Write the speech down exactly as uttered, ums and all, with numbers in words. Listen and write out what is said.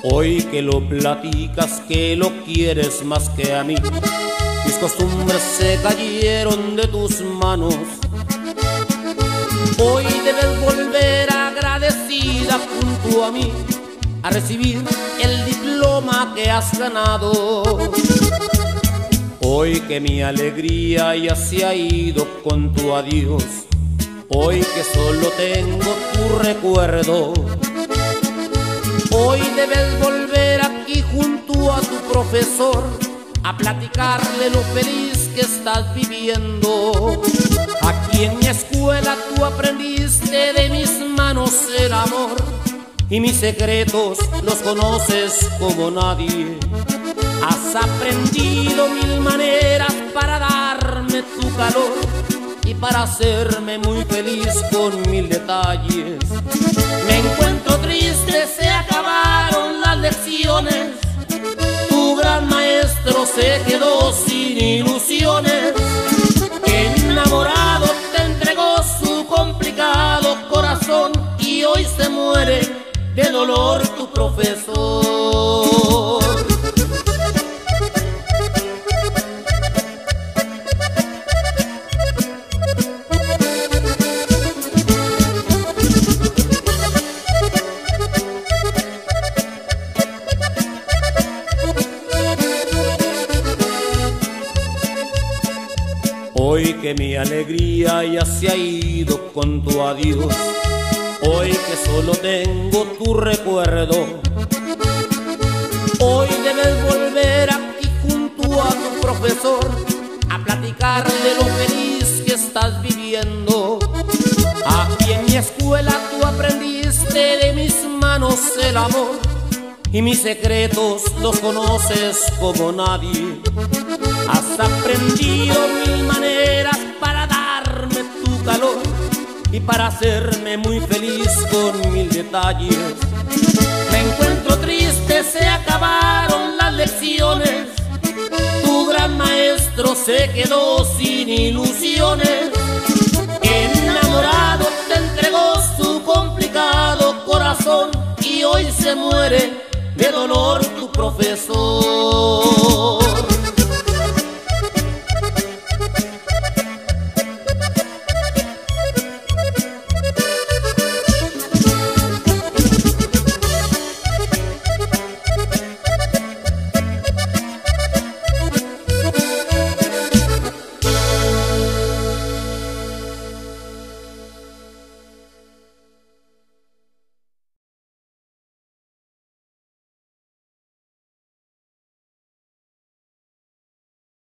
Hoy que lo platicas, que lo quieres más que a mí, mis costumbres se cayeron de tus manos. Hoy debes volver agradecida junto a mí a recibir el diploma que has ganado. Hoy que mi alegría ya se ha ido con tu adiós, hoy que solo tengo tu recuerdo. Hoy debes volver aquí junto a tu profesor a platicarle lo feliz que estás viviendo. Aquí en mi escuela tú aprendiste de mis manos el amor, y mis secretos los conoces como nadie. Has aprendido mil maneras para darme tu calor y para hacerme muy feliz con mil detalles. Me encuentro triste, se acabaron las lecciones. Tu gran maestro se quedó sin ilusiones. Enamorado te entregó su complicado corazón y hoy se muere de dolor tu profesor. Hoy que mi alegría ya se ha ido con tu adiós, hoy que solo tengo tu recuerdo. Hoy debes volver aquí junto a tu profesor a platicarle lo feliz que estás viviendo. Aquí en mi escuela tú aprendiste de mis manos el amor, y mis secretos los conoces como nadie. Has aprendido mil maneras para darme tu calor y para hacerme muy feliz con mil detalles. Me encuentro triste, se acabaron las lecciones. Tu gran maestro se quedó sin ilusiones. Enamorado te entregó su complicado corazón y hoy se muere